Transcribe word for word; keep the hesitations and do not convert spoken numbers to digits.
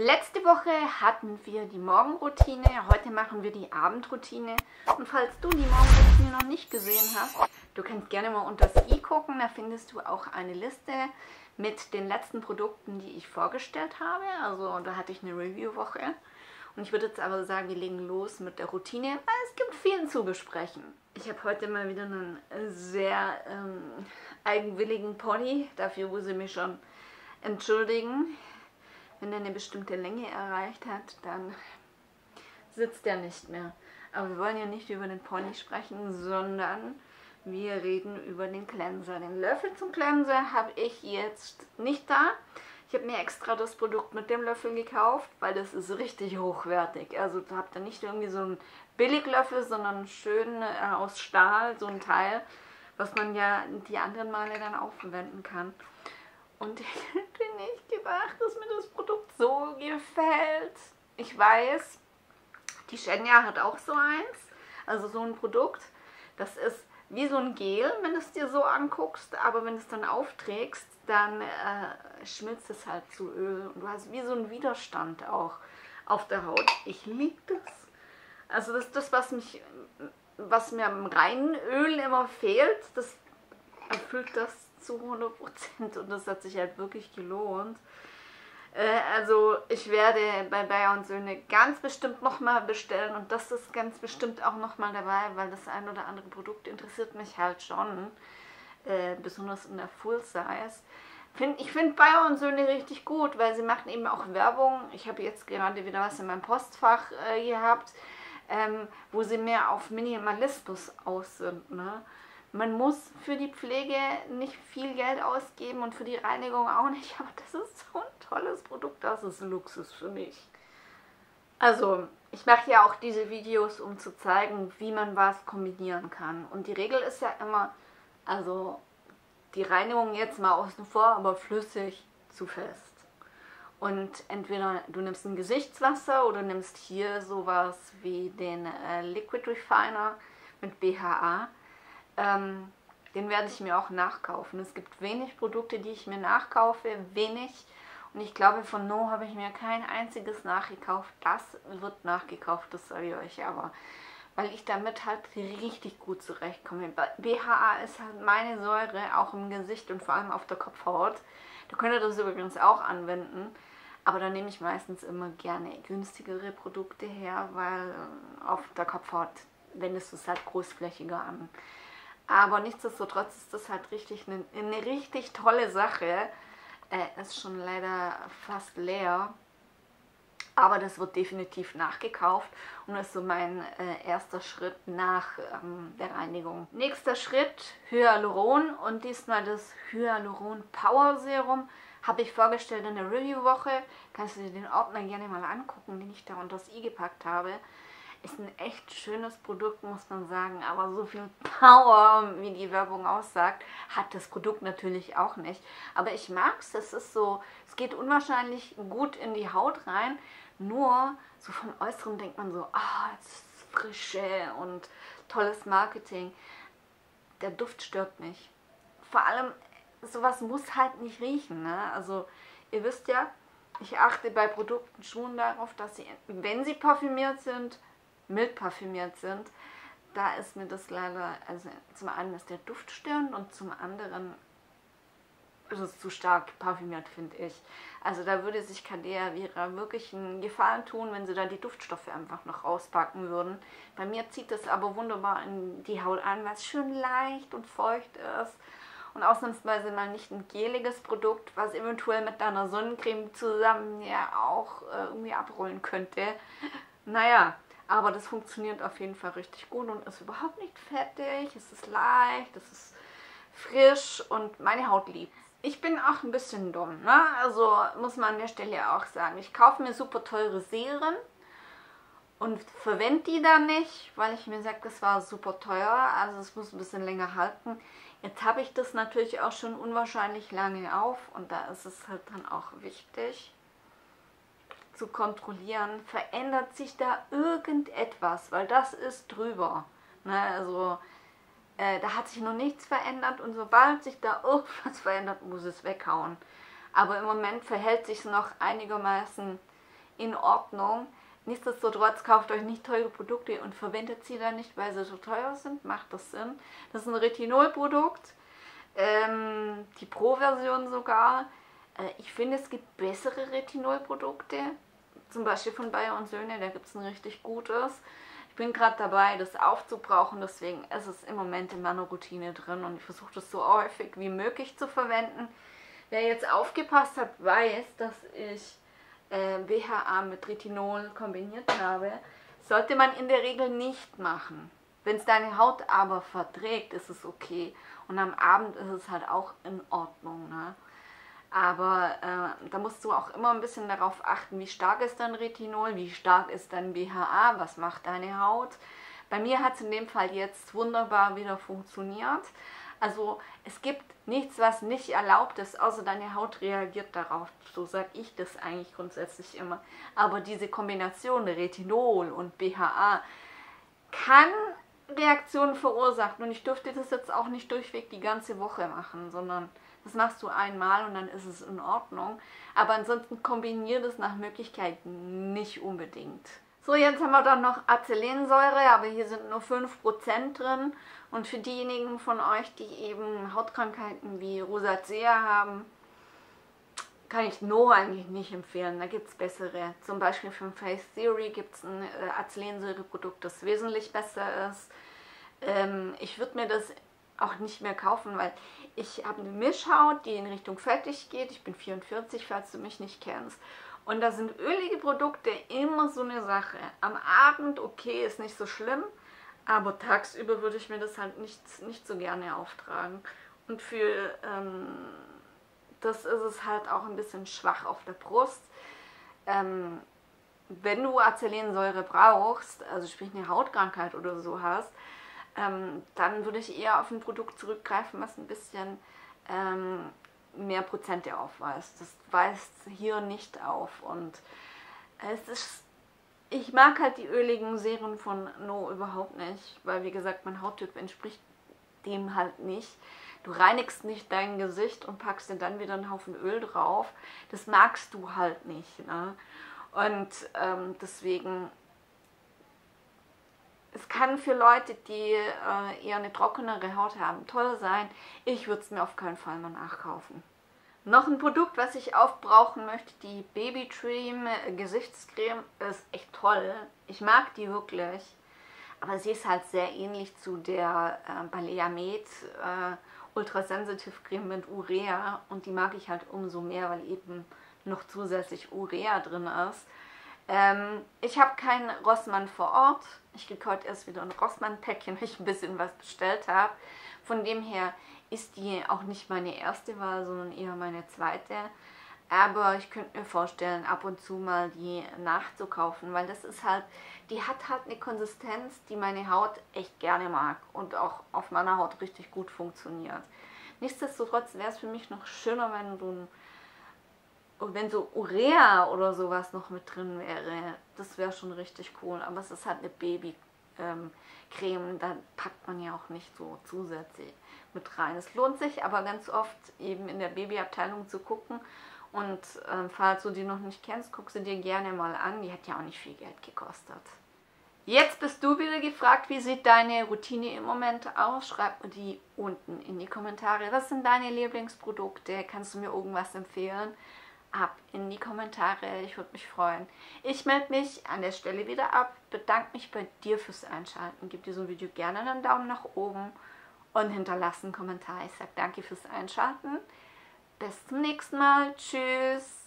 Letzte Woche hatten wir die Morgenroutine, heute machen wir die Abendroutine. Und falls du die Morgenroutine noch nicht gesehen hast, du kannst gerne mal unter das i gucken, da findest du auch eine Liste mit den letzten Produkten, die ich vorgestellt habe. Also da hatte ich eine Review-Woche. Und ich würde jetzt aber sagen, wir legen los mit der Routine, weil es gibt viel zu besprechen. Ich habe heute mal wieder einen sehr ähm, eigenwilligen Pony, dafür muss ich mich schon entschuldigen. Wenn er eine bestimmte Länge erreicht hat, dann sitzt er nicht mehr. Aber wir wollen ja nicht über den Pony sprechen, sondern wir reden über den Cleanser. Den Löffel zum Cleanser habe ich jetzt nicht da. Ich habe mir extra das Produkt mit dem Löffel gekauft, weil das ist richtig hochwertig. Also da habt ihr nicht irgendwie so einen Billiglöffel, sondern schön äh, aus Stahl, so ein Teil, was man ja die anderen Male dann auch verwenden kann. Und ich hätte nicht gedacht, dass mir das Produkt so gefällt. Ich weiß, die Shenya hat auch so eins, also so ein Produkt. Das ist wie so ein Gel, wenn du es dir so anguckst, aber wenn du es dann aufträgst, dann äh, schmilzt es halt zu Öl. Und du hast wie so einen Widerstand auch auf der Haut. Ich liebe das. Also das ist das, was, mich, was mir am reinen Öl immer fehlt. Das erfüllt das zu hundert Prozent und das hat sich halt wirklich gelohnt. Äh, also ich werde bei Bayer und Söhne ganz bestimmt nochmal bestellen und das ist ganz bestimmt auch nochmal dabei, weil das ein oder andere Produkt interessiert mich halt schon, äh, besonders in der Full Size. Find, ich finde Bayer und Söhne richtig gut, weil sie machen eben auch Werbung. Ich habe jetzt gerade wieder was in meinem Postfach äh, gehabt, ähm, wo sie mehr auf Minimalismus aus sind, ne? Man muss für die Pflege nicht viel Geld ausgeben und für die Reinigung auch nicht, aber das ist so ein tolles Produkt, das ist Luxus für mich. Also, ich mache ja auch diese Videos, um zu zeigen, wie man was kombinieren kann. Und die Regel ist ja immer, also die Reinigung jetzt mal außen vor, aber flüssig zu fest. Und entweder du nimmst ein Gesichtswasser oder nimmst hier sowas wie den äh, Liquid Refiner mit B H A. Ähm, den werde ich mir auch nachkaufen. Es gibt wenig Produkte, die ich mir nachkaufe, wenig. Und ich glaube, von No habe ich mir kein einziges nachgekauft. Das wird nachgekauft, das sage ich euch aber. Weil ich damit halt richtig gut zurechtkomme. B H A ist halt meine Säure, auch im Gesicht und vor allem auf der Kopfhaut. Da könnt ihr das übrigens auch anwenden. Aber da nehme ich meistens immer gerne günstigere Produkte her, weil auf der Kopfhaut wendest du es halt großflächiger an. Aber nichtsdestotrotz ist das halt richtig eine, eine richtig tolle Sache. Äh, ist schon leider fast leer. Aber das wird definitiv nachgekauft und das ist so mein äh, erster Schritt nach ähm, der Reinigung. Nächster Schritt, Hyaluron und diesmal das Hyaluron Power Serum. Habe ich vorgestellt in der Review-Woche. Kannst du dir den Ordner gerne mal angucken, den ich da unter das i gepackt habe. Ist ein echt schönes Produkt, muss man sagen, aber so viel Power, wie die Werbung aussagt, hat das Produkt natürlich auch nicht. Aber ich mag es, es ist so, es geht unwahrscheinlich gut in die Haut rein, nur so von Äußerem denkt man so, ah, es ist Frische und tolles Marketing. Der Duft stört mich. Vor allem, sowas muss halt nicht riechen, ne? Also, ihr wisst ja, ich achte bei Produkten schon darauf, dass sie, wenn sie parfümiert sind, mild parfümiert sind, da ist mir das leider, also zum einen ist der Duft störend und zum anderen ist es zu stark parfümiert, finde ich. Also da würde sich Cadea Vera wirklich einen Gefallen tun, wenn sie da die Duftstoffe einfach noch rauspacken würden. Bei mir zieht das aber wunderbar in die Haut an, weil es schön leicht und feucht ist. Und ausnahmsweise mal nicht ein geliges Produkt, was eventuell mit deiner Sonnencreme zusammen ja auch äh, irgendwie abrollen könnte. Naja, aber das funktioniert auf jeden Fall richtig gut und ist überhaupt nicht fettig, es ist leicht, es ist frisch und meine Haut liebt. Ich bin auch ein bisschen dumm, ne? Also muss man an der Stelle auch sagen, ich kaufe mir super teure Serien und verwende die dann nicht, weil ich mir sage, das war super teuer, also es muss ein bisschen länger halten. Jetzt habe ich das natürlich auch schon unwahrscheinlich lange auf und da ist es halt dann auch wichtig zu kontrollieren, verändert sich da irgendetwas, weil das ist drüber. Ne? Also äh, da hat sich noch nichts verändert und sobald sich da irgendwas verändert, muss es weghauen. Aber im Moment verhält sich es noch einigermaßen in Ordnung. Nichtsdestotrotz kauft euch nicht teure Produkte und verwendet sie dann nicht, weil sie so teuer sind. Macht das Sinn? Das ist ein Retinol-Produkt, ähm, die Pro-Version sogar. Äh, ich finde, es gibt bessere Retinol-Produkte, zum Beispiel von Bayer und Söhne, da gibt es ein richtig gutes. Ich bin gerade dabei, das aufzubrauchen, deswegen ist es im Moment in meiner Routine drin und ich versuche das so häufig wie möglich zu verwenden. Wer jetzt aufgepasst hat, weiß, dass ich äh, B H A mit Retinol kombiniert habe. Sollte man in der Regel nicht machen. Wenn es deine Haut aber verträgt, ist es okay. Und am Abend ist es halt auch in Ordnung. Ne? Aber äh, da musst du auch immer ein bisschen darauf achten, wie stark ist dein Retinol, wie stark ist dein B H A, was macht deine Haut. Bei mir hat es in dem Fall jetzt wunderbar wieder funktioniert. Also es gibt nichts, was nicht erlaubt ist, außer deine Haut reagiert darauf. So sage ich das eigentlich grundsätzlich immer. Aber diese Kombination Retinol und B H A kann Reaktionen verursachen. Und ich dürfte das jetzt auch nicht durchweg die ganze Woche machen, sondern das machst du einmal und dann ist es in Ordnung. Aber ansonsten kombiniere das nach Möglichkeit nicht unbedingt. So, jetzt haben wir dann noch Acelensäure, aber hier sind nur fünf Prozent drin. Und für diejenigen von euch, die eben Hautkrankheiten wie Rosacea haben, kann ich No eigentlich nicht empfehlen. Da gibt es bessere. Zum Beispiel von Face Theory gibt es ein äh, Acelensäureprodukt, das wesentlich besser ist. Ähm, ich würde mir das auch nicht mehr kaufen, weil ich habe eine Mischhaut, die in Richtung fettig geht. Ich bin vierundvierzig, falls du mich nicht kennst. Und da sind ölige Produkte immer so eine Sache. Am Abend, okay, ist nicht so schlimm, aber tagsüber würde ich mir das halt nicht, nicht so gerne auftragen. Und für ähm, das ist es halt auch ein bisschen schwach auf der Brust. Ähm, wenn du Acelensäure brauchst, also sprich eine Hautkrankheit oder so hast, ähm, dann würde ich eher auf ein Produkt zurückgreifen, was ein bisschen ähm, mehr Prozente aufweist. Das weist hier nicht auf. Und es ist, ich mag halt die öligen Serien von No überhaupt nicht, weil wie gesagt, mein Hauttyp entspricht dem halt nicht. Du reinigst nicht dein Gesicht und packst dir dann wieder einen Haufen Öl drauf. Das magst du halt nicht. Ne? Und ähm, deswegen, es kann für Leute, die äh, eher eine trockenere Haut haben, toll sein. Ich würde es mir auf keinen Fall mal nachkaufen. Noch ein Produkt, was ich aufbrauchen möchte, die Baby Dream Gesichtscreme, ist echt toll. Ich mag die wirklich. Aber sie ist halt sehr ähnlich zu der äh, Balea Med äh, Ultrasensitive Creme mit Urea. Und die mag ich halt umso mehr, weil eben noch zusätzlich Urea drin ist. Ähm, ich habe keinen Rossmann vor Ort. Ich kriege heute erst wieder ein Rossmann-Päckchen, weil ich ein bisschen was bestellt habe. Von dem her ist die auch nicht meine erste Wahl, sondern eher meine zweite. Aber ich könnte mir vorstellen, ab und zu mal die nachzukaufen, weil das ist halt, die hat halt eine Konsistenz, die meine Haut echt gerne mag und auch auf meiner Haut richtig gut funktioniert. Nichtsdestotrotz wäre es für mich noch schöner, wenn du wenn so Urea oder sowas noch mit drin wäre. Das wäre schon richtig cool, aber es ist halt eine Baby ähm, Creme, da packt man ja auch nicht so zusätzlich mit rein. Es lohnt sich aber ganz oft eben in der Babyabteilung zu gucken und äh, falls du die noch nicht kennst, guck sie dir gerne mal an, die hat ja auch nicht viel Geld gekostet. Jetzt bist du wieder gefragt, wie sieht deine Routine im Moment aus? Schreib mir die unten in die Kommentare. Was sind deine Lieblingsprodukte? Kannst du mir irgendwas empfehlen? Ab in die Kommentare, ich würde mich freuen. Ich melde mich an der Stelle wieder ab, bedanke mich bei dir fürs Einschalten, gib diesem Video gerne einen Daumen nach oben und hinterlasse einen Kommentar. Ich sage danke fürs Einschalten, bis zum nächsten Mal, tschüss.